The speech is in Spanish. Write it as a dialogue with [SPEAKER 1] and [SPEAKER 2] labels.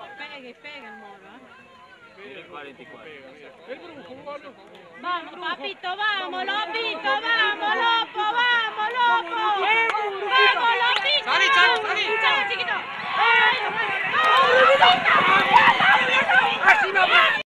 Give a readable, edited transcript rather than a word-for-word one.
[SPEAKER 1] Pega el moro,
[SPEAKER 2] El 44.
[SPEAKER 3] El brujo,
[SPEAKER 1] Vamos, papito, vamos, Lopito, vamos,